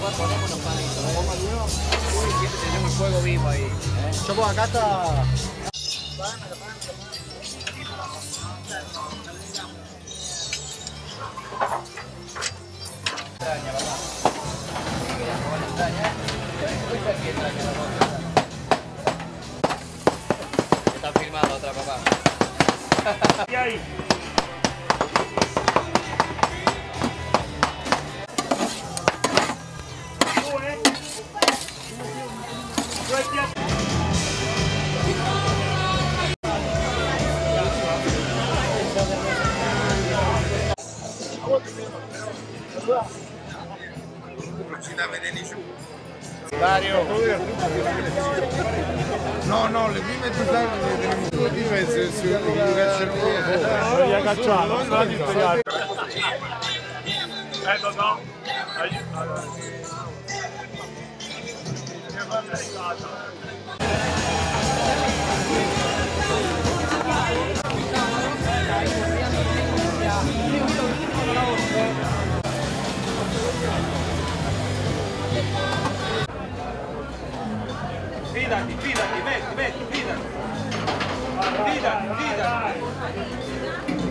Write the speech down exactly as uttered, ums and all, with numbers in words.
ponemos unos palitos. ¿Eh? Uy, siempre tenemos el fuego vivo ahí. ¿Eh? Yo pongo acá está... Extraña, papá. Sí, que ya no van a extraña, ¿eh? Esta es que extraña la cosa. Está filmando otra, papá. ¿Y ahí? Dario, no, no, le prime tu le tenemos due diverse, se uno che caccia Non li ha cacciato, non l'ha dispiegato. Eh, no, no. Fidati, fidati, metti, metti, fidati. Fidati, fidati.